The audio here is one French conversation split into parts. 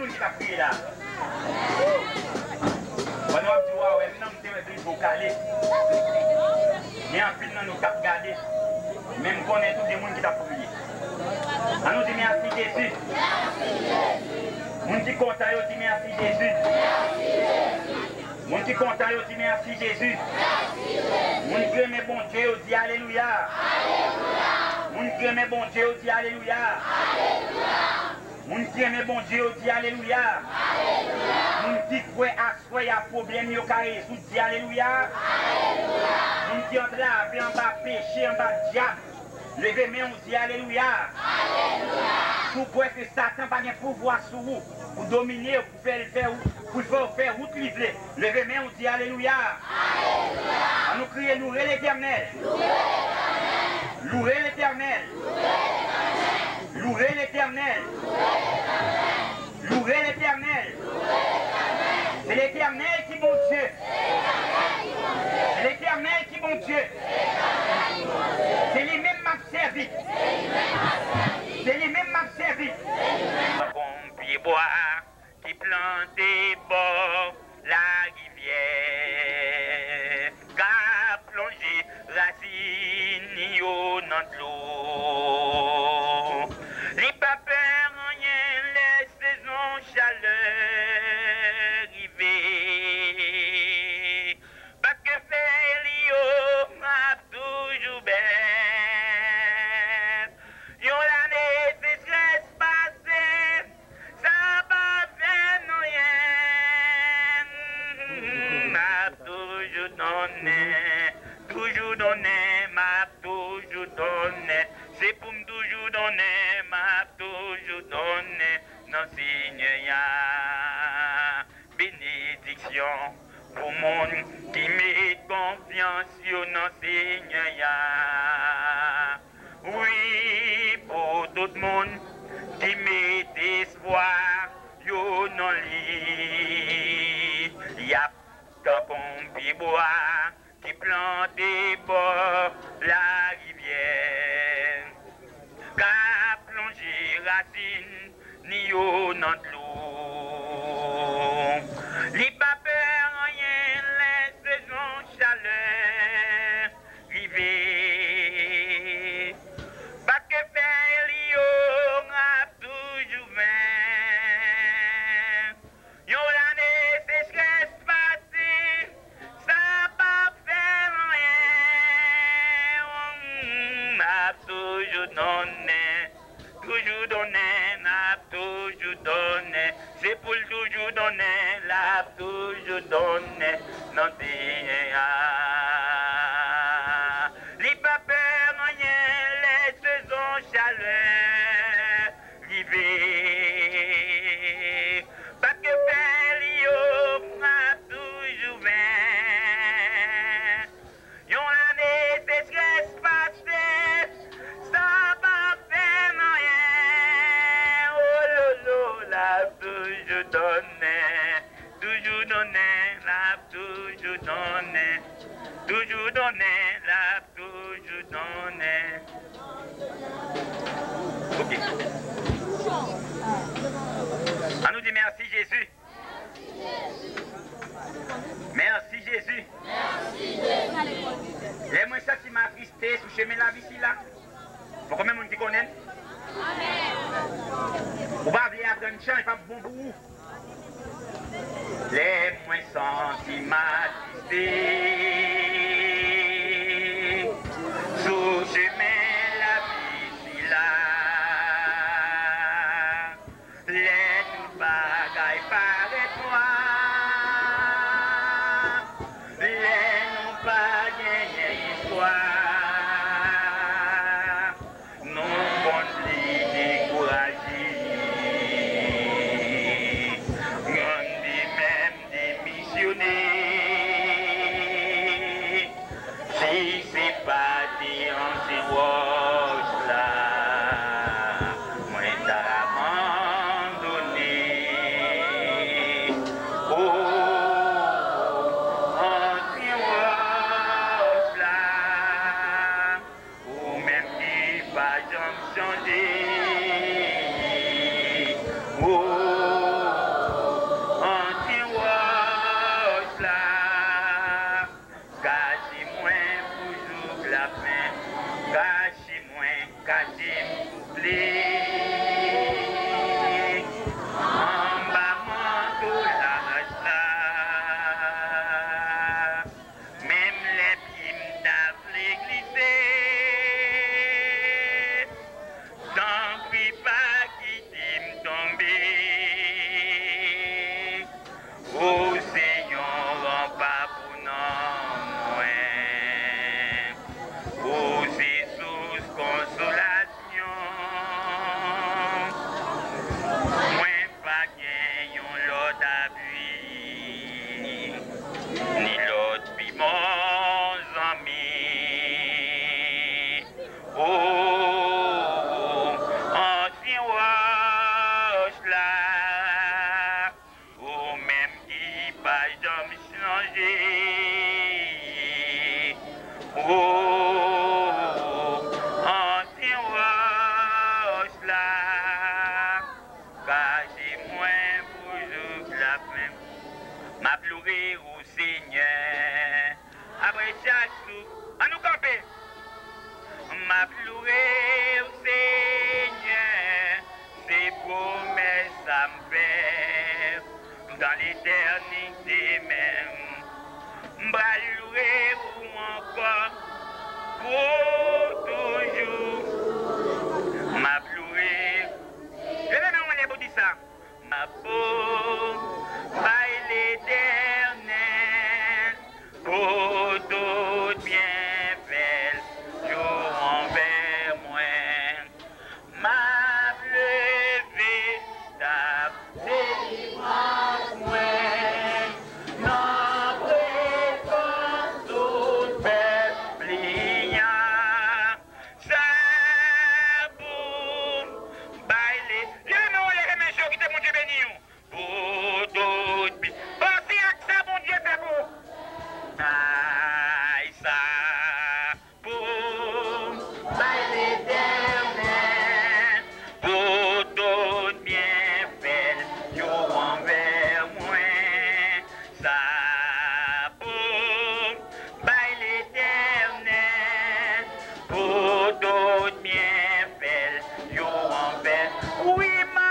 monde qui t'a prié là. On a dit, ouais, non, je suis calé. Mais en plus, nous avons regardé. Même qu'on est tous les gens qui t'a prié. On nous dit merci Jésus. Mon qui content, on dit merci Jésus. Mon qui content, on dit merci Jésus. Mon qui aime bon Dieu, on dit alléluia. Mon qui aime bon Dieu, on dit alléluia. Mon qui aime bon Dieu, on dit alléluia. Mon qui croit à soi, il y a problème, il y a résoudre, dit alléluia. Mon qui entre là, en bas péché, en bas diable. Levez main, on dit alléluia. Vous croyez que Satan n'a pas de pouvoir sur vous, pour dominer, pour faire route livrée. Levez main, on dit alléluia. On nous crie, louez l'Éternel. Louez l'Éternel. Louez l'Éternel. Louez l'Éternel. C'est l'Éternel qui est bon Dieu. C'est l'Éternel qui est bon Dieu. C'est lui-même m'a servi. C'est lui-même m'a servi. Pompier bois qui plante des bords la rivière, qu'a plongé racine dans l'eau. Les papers rien les saisons chaleur arrivée. Pas que faire l'io m'a toujours belle. Yon l'année sécheresse passée, ça pas fait rien. M'a toujours donné, m'a toujours donné. C'est pour me toujours donner, m'a toujours donné. Non, Seigneur, bénédiction pour mon qui met confiance, non, Seigneur. Oui, pour tout le monde qui met espoir, yo non lit. Y a un pompier bois qui plante des bords la rivière, qu'a plongé racine ni yo dans l'eau. Les papers rien les saisons chaleur rivière. Pas que faire l'io a toujours vain. Yon l'année sécheresse passée, ça pas fait rien. M'a toujours donné, n'a toujours donné. C'est pour toujours donner, l'a toujours donné. Non, les papers rien, les saisons chaleur rivière. Pas que faire l'io m'a toujours vain. Yon l'année sécheresse passée, ça va faire rien. Oh lolo, l'a toujours donné, l'a toujours donné. Toujours donné, l'a toujours donné. Ok. On nous dit merci Jésus. Merci Jésus. Les moins ça qui m'a attristé sur le chemin de la vie ici là. Pour combien de monde qui connaît? Vous ne pouvez pas apprendre chant, il pas bon pour vous. Les moins sentis m'attrister. Sous chemin la vie ici là. Les tout bagailles paraît toi. Les nous pas gagner histoire. Non bon pli découragé. Grandi même démissionné. Si c'est pas dit en ces roches là. Oh, pleurer au Seigneur. Après chaque jour, à nous camper. M'a pleuré au Seigneur, ses promesses à me faire dans l'éternité même. M'a pleuré ou encore pour toujours. M'a pleuré. Je vais me pour dire ça. Ma peau, by l'éternel, pour tout bien fait, jour envers moi. Ma levé, ta délivrance, moi. Non, présence, tout peuple, ça boum, by l'éternel. Qui te mon Dieu béni. Pour d'autres. Pensez à ça, mon Dieu, c'est pour. Aïe, ça. Pour. L'éternel. Pour d'autres bienfaits. Yo envers moi. Ça. Pour. L'éternel. Pour d'autres bienfaits. Yo envers. Oui, ma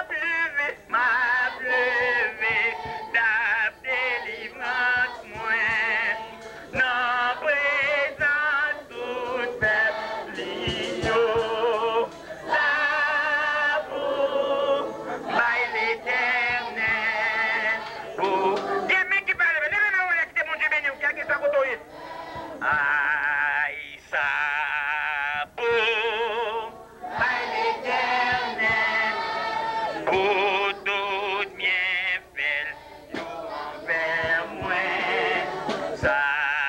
pleuvé, ta délivrance, moi, non présence tout peuple, l'amour, by l'éternel, pour des mecs qui parlent, les mêmes qui te mon Dieu béni, qui a qui soit côtoyé. Aïe, ça, pour, by l'éternel, pour tout bien fait, tout envers moi, ça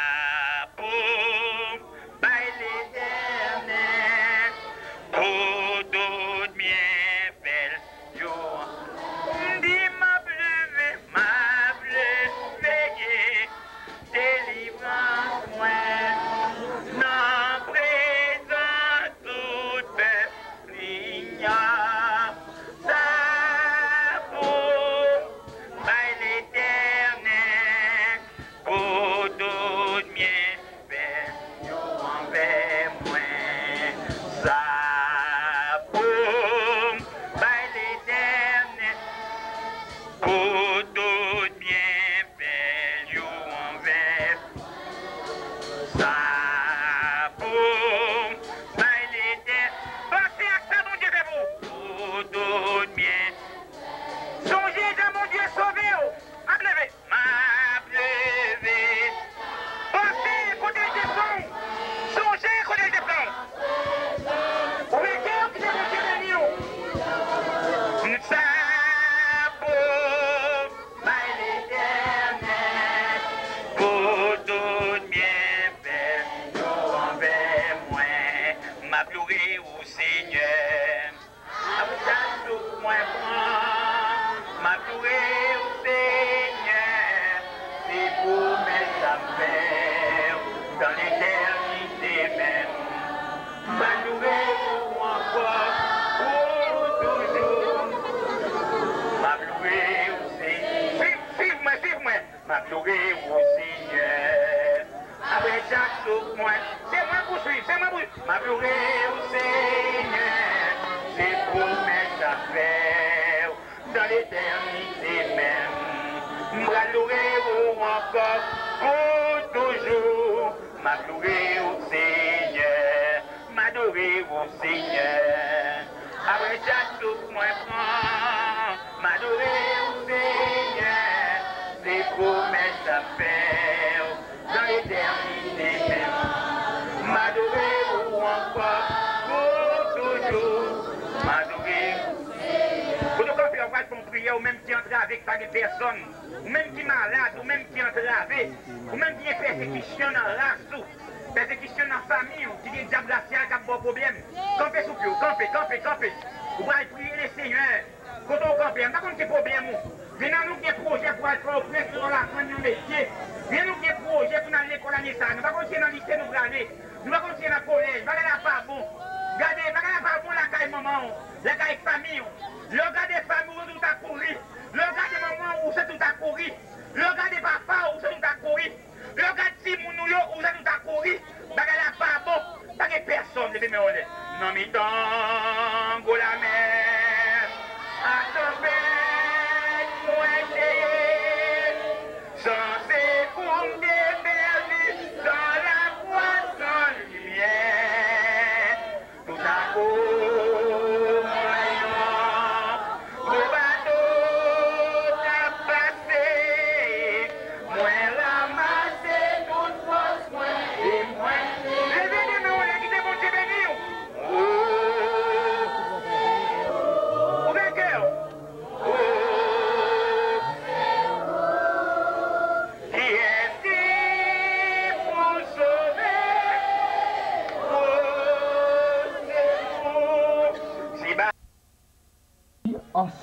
pour by l'éternel, pour tout bien fait, tout dit ma pleuvé, délivrance moi, non présent tout peuple ignore. Pour tout bien fait, yo envers moi, ça pour l'éternel, pour tout bien fait, yo envers ça pour l'éternel. Pensez à ça, mon Dieu, c'est vous. Pour tout bien. Songez à mon Dieu sauvé. À lever. Ma levé. Pensez côté des sons. Songez côté des sons. Vous voyez que c'est mon Dieu béni. Ça pour l'éternel. Pour tout bien fait. Envers moi. M'a pleuré au Seigneur. Avec ça, tout moi prend. M'a pleuré au Seigneur. C'est pour mettre à faire dans l'éternité même. M'a pleuré pour encore, pour toujours. M'a pleuré au Seigneur. Suive-moi. M'a pleuré au Seigneur. Avec chaque souffle, moi, c'est moi pour suivre, c'est moi pour suivre. M'a pleuré au Seigneur, c'est pour mettre à faire dans l'éternité même. M'a pleuré encore pour toujours. M'a pleuré au Seigneur, m'adorer au Seigneur. Avec chaque souffle, moi, prends, m'adorer au Seigneur, c'est pour mettre à faire dans l'éternité même. M'adorer ou encore pour toujours. M'adorer. Pour nous camper, on va faire une prière, ou même qui entre avec pas de personnes, ou même qui est malade, ou même qui est entravé, ou même qui est persécution dans la race, persécution dans la famille, qui est diable racial qui a bon problème. Campez sous pied, campez. Vous allez prier les seigneurs. Quand on campe, on n'a pas de problème. Venez nous qui projet pour aller faire au prince dans la fin du métier. Venez nous qui projet pour aller à l'école à Nissan. Nous ne pouvons pas continuer dans le lycée, nous aller. Nous ne pouvons pas continuer dans le collège. Nous ne pouvons pas bon. Regardez, nous ne pouvons pas bon la caille maman, la caille famille. Regardez famille où tout a couru. Regardez maman où c'est tout a couru. Regardez papa où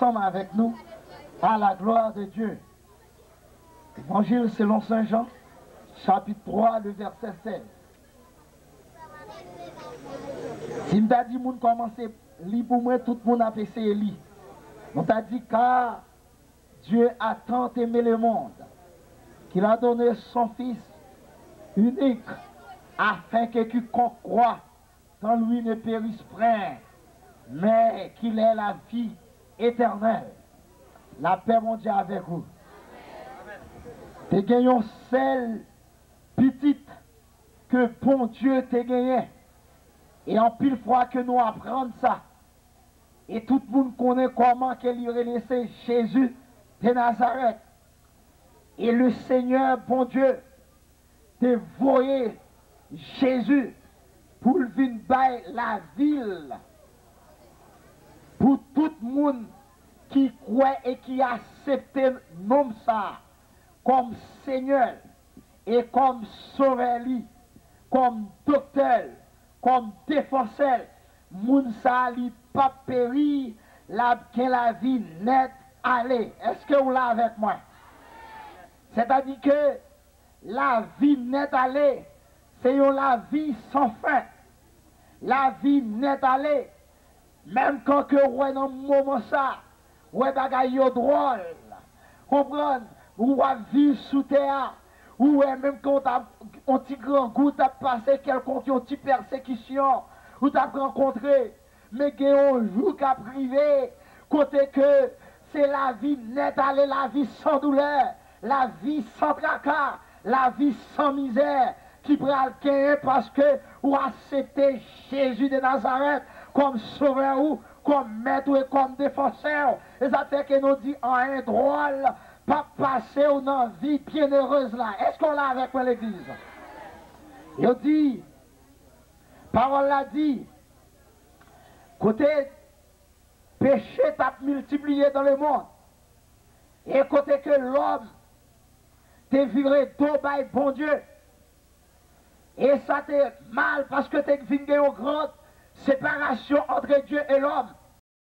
ensemble avec nous à la gloire de Dieu. Évangile selon Saint Jean, chapitre 3, le verset 16. Si m'ta dit moun commencer li pour moi, tout le monde a essayé li. On t'a dit car Dieu a tant aimé le monde qu'il a donné son Fils unique afin que quiconque croit dans lui ne périsse point, mais qu'il ait la vie éternelle. La paix mondiale avec vous. Te gagnons celle petite que bon Dieu te gagné. Et en pile fois que nous apprenons ça, et tout le monde connaît comment qu'il aurait laissé Jésus de Nazareth. Et le Seigneur, bon Dieu, te voyé Jésus pour venir bailler la ville. Pour tout le monde qui croit et qui accepte nom ça comme Seigneur et comme sauveur, comme docteur, comme défenseur, moun sa li pas péri, la vie nette aller. Est-ce que vous l'avez avec moi? C'est-à-dire que la vie nette aller, c'est la vie sans fin. La vie nette aller, même quand que ouais dans moment ça, ouais bagay yo drôle. Comprendre? Ou va vivre sous terre, ou même quand on petit grand goût a passé quelqu'un qui a une petite persécution, ou t'as rencontré, mais qu'il y a un jour qui a privé, côté que c'est la vie nette aller, la vie sans douleur, la vie sans tracas, la vie sans misère, qui prend le gain parce que ou accepter Jésus de Nazareth comme sauveur ou comme maître et comme défenseur. Et ça fait que nous dit en un drôle, pas passer dans une vie bienheureuse là. Est-ce qu'on l'a avec moi l'église? Il dit, parole l'a dit, côté péché t'a multiplié dans le monde, et côté que l'homme t'es viré d'eau by bon Dieu, et ça t'est mal parce que t'es venu une grande séparation entre Dieu et l'homme.